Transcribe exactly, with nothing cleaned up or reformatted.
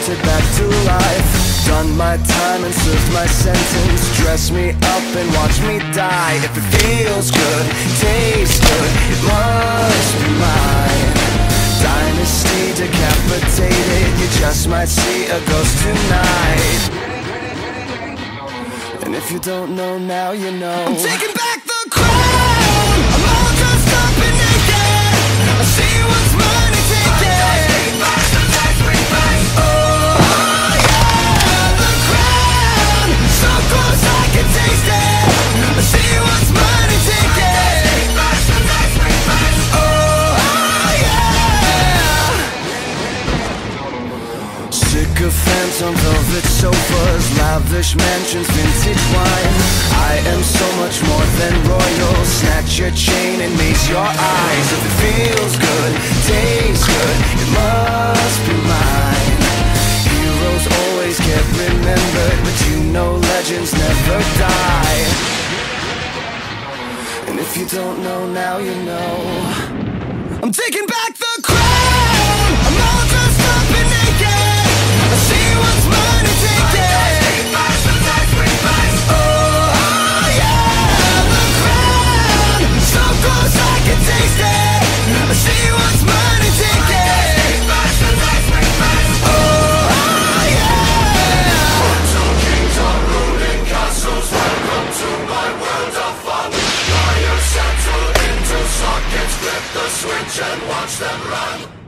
resurrected back to life. Done my time and served my sentence. Dress me up and watch me die. If it feels good, tastes good, it must be mine. Dynasty decapitated, you just might see a ghost tonight. And if you don't know now, you know. I'm taking back the crown. I'm all dressed up and naked. I see what's mine and take it. Oh yeah, the crown, so close I can taste it. I see what's mine and take it. Oh yeah. Sycophants on velvet sofas, lavish mansions, vintage wine. I am so much more than royal. Snatch your chain and maze your eyes. If it feels good, tastes good, it must be mine. Heroes always get remembered, but you know legends never die. And if you don't know now, you know. I'm taking back the crown. I'm all dressed up and naked. I see what's mine and take it. Oh yeah, the crown, so close I can taste it. I see what's mine and take it. Oh yeah. Until kings are ruling castles, welcome to my world of fun. Liars settle into sockets, flip the switch and watch them run.